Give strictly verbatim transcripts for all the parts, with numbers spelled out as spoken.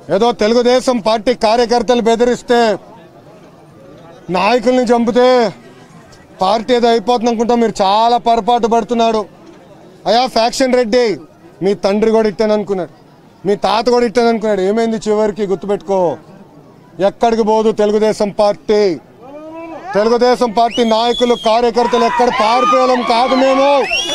ఏదో తెలుగుదేశం పార్టీ కార్యకర్తలు బెదిరిస్తే నాయకుల్ని చంపితే పార్టీ ఏదో అయిపోతుంది అనుకుంటా మీరు చాలా పొరపాటు పడుతున్నాడు. అయ్యా ఫ్యాక్షన్ రెడ్డి మీ తండ్రి కూడా ఇట్టాను అనుకున్నాడు, మీ తాత కూడా ఇట్టాను అనుకున్నాడు. ఏమైంది చివరికి గుర్తుపెట్టుకో, ఎక్కడికి పోదు తెలుగుదేశం పార్టీ. తెలుగుదేశం పార్టీ నాయకులు కార్యకర్తలు ఎక్కడ పారిపోయాం కాదు, మేము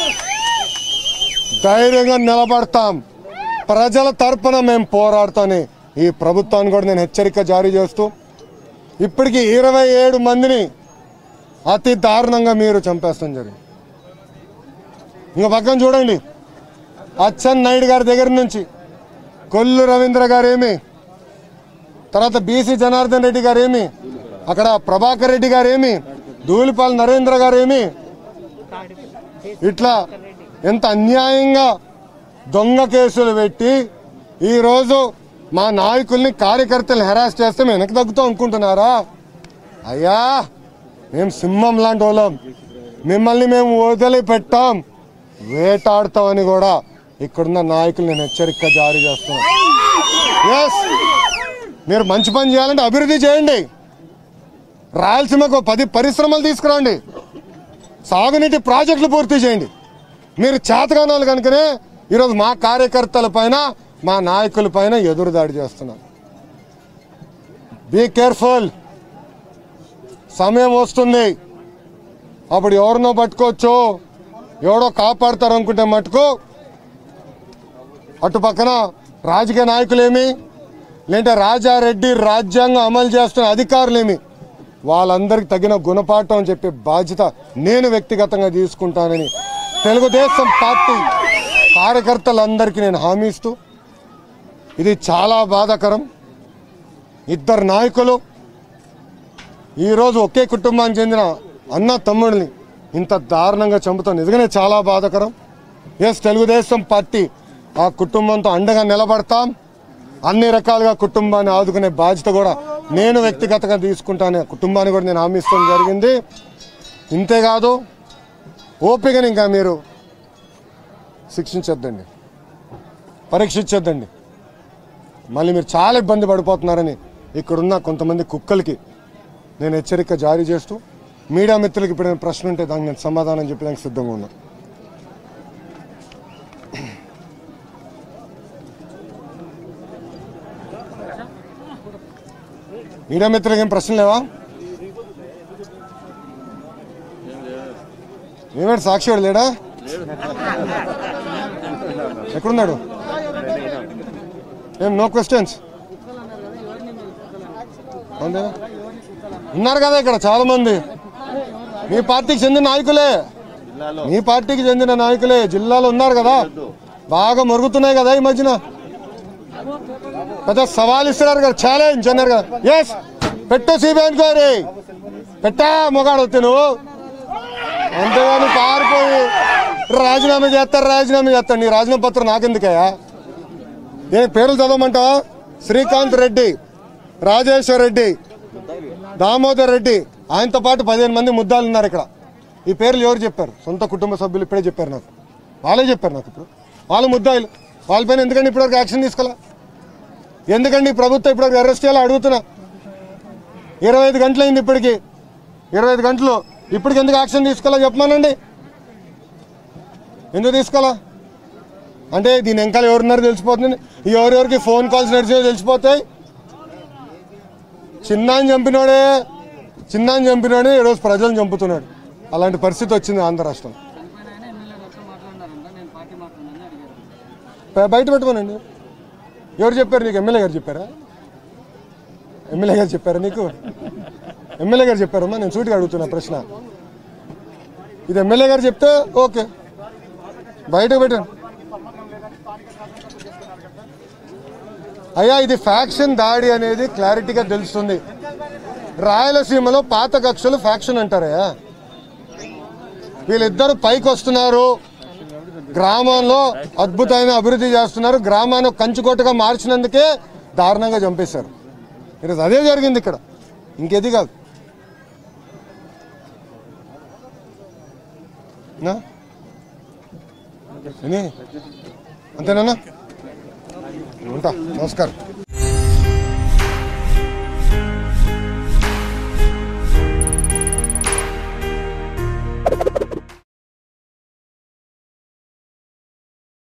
ధైర్యంగా నిలబడతాం. ప్రజల తరపున మేము పోరాడుతాని ఈ ప్రభుత్వాన్ని కూడా నేను హెచ్చరిక జారీ చేస్తూ, ఇప్పటికీ ఇరవై ఏడు మందిని అతి దారుణంగా మీరు చంపేస్తాం జరిగింది. ఇంకో పక్కన చూడండి, అచ్చెన్ నాయుడు గారి దగ్గర నుంచి కొల్లు రవీంద్ర గారేమి, తర్వాత బీసీ జనార్దన్ రెడ్డి గారేమి, అక్కడ ప్రభాకర్ రెడ్డి గారేమి, ధూళిపాల్ నరేంద్ర గారేమి, ఇట్లా ఎంత అన్యాయంగా దొంగ కేసులు పెట్టి ఈరోజు మా నాయకుల్ని కార్యకర్తలు హెరాస్ చేస్తే మేము వెనక్కి తగ్గుతాం అనుకుంటున్నారా? అయ్యా మేము సింహం లాంటి వాళ్ళం, మిమ్మల్ని మేము వదిలి పెట్టాం, వేటాడుతామని కూడా ఇక్కడున్న నాయకులు నేను హెచ్చరిక జారీ చేస్తున్నాను. ఎస్, మీరు మంచి పని చేయాలంటే అభివృద్ధి చేయండి, రాయలసీమకు పది పరిశ్రమలు తీసుకురండి, సాగునీటి ప్రాజెక్టులు పూర్తి చేయండి. మీరు చేతగానాలు కనుకనే ఈరోజు మా కార్యకర్తల పైన మా నాయకుల పైన ఎదురుదాడి చేస్తున్నారు. బీ కేర్ఫుల్, సమయం వస్తుంది, అప్పుడు ఎవరినో పట్టుకోవచ్చు, ఎవడో కాపాడతారు అనుకుంటే మటుకు అటు పక్కన రాజకీయ నాయకులేమి, లేదంటే రాజారెడ్డి రాజ్యాంగం అమలు చేస్తున్న అధికారులేమి, వాళ్ళందరికీ తగిన గుణపాఠం అని చెప్పే బాధ్యత నేను వ్యక్తిగతంగా తీసుకుంటానని తెలుగుదేశం పార్టీ కార్యకర్తలందరికీ నేను హామీ ఇస్తూ, ఇది చాలా బాధాకరం. ఇద్దరు నాయకులు ఈరోజు ఒకే కుటుంబానికి చెందిన అన్న తమ్ముడిని ఇంత దారుణంగా చంపుతాం, నిజంగానే చాలా బాధాకరం. ఎస్, తెలుగుదేశం పార్టీ ఆ కుటుంబంతో అండగా నిలబడతాం, అన్ని రకాలుగా కుటుంబాన్ని ఆదుకునే బాధ్యత కూడా నేను వ్యక్తిగతంగా తీసుకుంటాను, కుటుంబాన్ని కూడా నేను హామీ ఇస్తాం జరిగింది. ఇంతేకాదు, ఓపికని ఇంకా మీరు శిక్షించొద్దండి, పరీక్షించొద్దండి, మళ్ళీ మీరు చాలా ఇబ్బంది పడిపోతున్నారని ఇక్కడున్న కొంతమంది కుక్కలకి నేను హెచ్చరిక జారీ చేస్తూ, మీడియా మిత్రులకి ఇప్పుడు ప్రశ్న ఉంటే దానికి నేను సమాధానం చెప్పడానికి సిద్ధంగా ఉన్నా. మీడియా మిత్రులకి ఏం ప్రశ్న లేవా? ఏమేడు సాక్షి వాడు లేడా? ఎక్కడున్నాడు? ఏం నో క్వశ్చన్స్? ఉన్నారు కదా ఇక్కడ చాలా మంది, మీ పార్టీకి చెందిన నాయకులే, మీ పార్టీకి చెందిన నాయకులే జిల్లాలో ఉన్నారు కదా, బాగా మరుగుతున్నాయి కదా ఈ మధ్యన, పెద్ద సవాల్ ఇస్తున్నారు కదా, ఛాలెంజ్ అన్నారు కదా. ఎస్, పెట్టు సిబిఐ ఎంక్వైరీ, పెట్టా మొగాడు వస్తే నువ్వు, అంతేగాని పారిపోయి రాజీనామా చేస్తారు రాజీనామా చేస్తాడు. నీ రాజీనామా పత్రం నాకెందుకయ్యా? నేను పేర్లు చదవమంటావా? శ్రీకాంత్ రెడ్డి, రాజేశ్వర్ రెడ్డి, దామోదర్ రెడ్డి, ఆయనతో పాటు పదిహేను మంది ముద్దాలు ఉన్నారు ఇక్కడ. ఈ పేర్లు ఎవరు చెప్పారు? సొంత కుటుంబ సభ్యులు ఇప్పుడే చెప్పారు నాకు, వాళ్ళే చెప్పారు నాకు. ఇప్పుడు వాళ్ళు ముద్దాయిలు, వాళ్ళపైన ఎందుకండి ఇప్పటివరకు యాక్షన్ తీసుకోవాలా? ఎందుకండి ప్రభుత్వం ఇప్పటివరకు అరెస్ట్ చేయాలో అడుగుతున్నా. ఇరవై ఐదు గంటలు అయింది ఇప్పటికి, ఇరవై ఐదు గంటలు ఇప్పటికి ఎందుకు యాక్షన్ తీసుకోవాలా చెప్పమానండి? ఎందుకు తీసుకోవాలా అంటే దీని వెనకాల ఎవరున్నారో తెలిసిపోతుంది, ఎవరెవరికి ఫోన్ కాల్స్ నడిచో తెలిసిపోతాయి. చిన్నాన్ని చంపినోడే చిన్నాన్ని చంపినోడే ఈరోజు ప్రజలను చంపుతున్నాడు. అలాంటి పరిస్థితి వచ్చింది ఆంధ్ర రాష్ట్రం. బయట పెట్టమనండి. ఎవరు చెప్పారు నీకు? ఎమ్మెల్యే గారు చెప్పారా? ఎమ్మెల్యే గారు చెప్పారా నీకు? ఎమ్మెల్యే గారు చెప్పారమ్మా? నేను సూటిగా అడుగుతున్నా ప్రశ్న. ఇది ఎమ్మెల్యే గారు చెప్తే ఓకే, బయటకు పెట్టండి. అయ్యా, ఇది ఫ్యాక్షన్ దాడి అనేది క్లారిటీగా తెలుస్తుంది. రాయలసీమలో పాత కక్షలు ఫ్యాక్షన్ అంటారయ్యా. వీళ్ళిద్దరు పైకి వస్తున్నారు, గ్రామంలో అద్భుతమైన అభివృద్ధి చేస్తున్నారు, గ్రామాన్ని కంచుకోటగా మార్చినందుకే దారుణంగా చంపేశారు. ఈరోజు అదే జరిగింది ఇక్కడ, ఇంకేది కాదు. అంతేనా? ఉంటా, నమస్కారం.